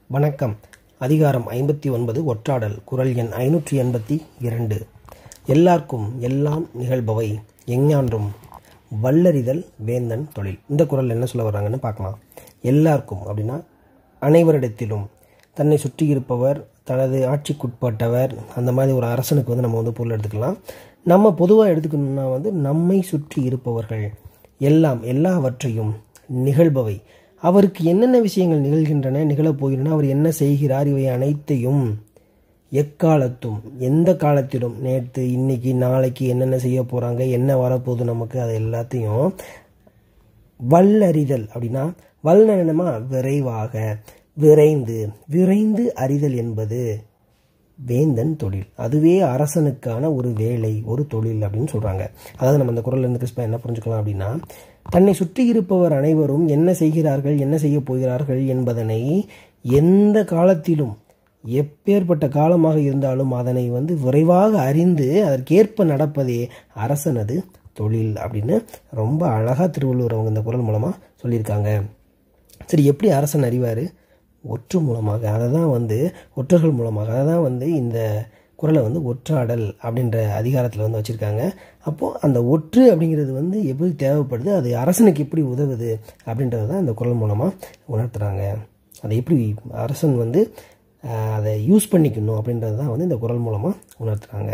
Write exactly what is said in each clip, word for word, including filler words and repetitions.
வணக்கம். அதிகாரம் ஐம்பத்தி ஒன்பது ஒற்றாடல். குறள் எண் ஐநூற்றி எண்பத்தி இரண்டு. எல்லார்க்கும் எல்லாம் நிகழ்பவை எஞ்ஞான்றும் வல்லறிதல் வேந்தன் தொழில். இந்த குறள் என்ன சொல்ல வர்றாங்கன்னு பார்க்கலாம். எல்லாருக்கும் அப்படின்னா அனைவரிடத்திலும், தன்னை சுற்றி இருப்பவர், தனது ஆட்சிக்குட்பட்டவர், அந்த மாதிரி ஒரு அரசனுக்கு வந்து நம்ம வந்து பொருள் எடுத்துக்கலாம். நம்ம பொதுவாக எடுத்துக்கணும்னா வந்து நம்மை சுற்றி இருப்பவர்கள் எல்லாம் எல்லாவற்றையும் நிகழ்பவை, அவருக்கு என்னென்ன விஷயங்கள் நிகழ்கின்றன, நிகழப்போகின்றன, அவர் என்ன செய்கிறார், இவை அனைத்தையும் எக்காலத்தும் எந்த காலத்திலும், நேற்று இன்னைக்கு நாளைக்கு என்னென்ன செய்ய போகிறாங்க, என்ன வரப்போகுது நமக்கு, அது எல்லாத்தையும் வல்லறிதல் அப்படின்னா வல்லனமா விரைவாக, விரைந்து விரைந்து அறிதல் என்பது வேந்தன் தொழில். அதுவே அரசனுக்கான ஒரு வேலை, ஒரு தொழில் அப்படின்னு சொல்கிறாங்க. அதாவது நம்ம இந்த குறள் இருந்து கிறிஸ்பா என்ன புரிஞ்சுக்கலாம் அப்படின்னா, தன்னை சுற்றி இருப்பவர் அனைவரும் என்ன செய்கிறார்கள், என்ன செய்ய போகிறார்கள் என்பதனை எந்த காலத்திலும், எப்பேற்பட்ட காலமாக இருந்தாலும் அதனை வந்து விரைவாக அறிந்து அதற்கேற்ப நடப்பதே அரசனது தொழில் அப்படின்னு ரொம்ப அழகாக திருவள்ளுவர் அவங்க இந்த குறள் மூலமாக சொல்லியிருக்காங்க. சரி, எப்படி அரசன் அறிவார்? ஒற்று மூலமாக, அதை தான் வந்து ஒற்றர்கள் மூலமாக, அதை தான் வந்து இந்த குறளை வந்து ஒற்றாடல் அப்படின்ற அதிகாரத்தில் வந்து வச்சுருக்காங்க. அப்போது அந்த ஒற்று அப்படிங்கிறது வந்து எப்படி தேவைப்படுது, அது அரசனுக்கு எப்படி உதவுது அப்படின்றது தான் இந்த குறள் மூலமாக உணர்த்துறாங்க. அதை எப்படி அரசன் வந்து அதை யூஸ் பண்ணிக்கணும் அப்படின்றது தான் வந்து இந்த குறள் மூலமாக உணர்த்துறாங்க.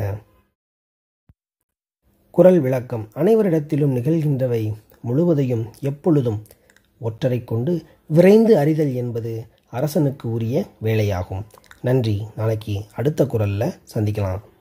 குறள் விளக்கம். அனைவரிடத்திலும் நிகழ்கின்றவை முழுவதையும் எப்பொழுதும் ஒற்றரை கொண்டு விரைந்து அறிதல் என்பது அரசனுக்கு உரிய வேலையாகும். நன்றி. நாளைக்கு அடுத்த குறளில் சந்திக்கலாம்.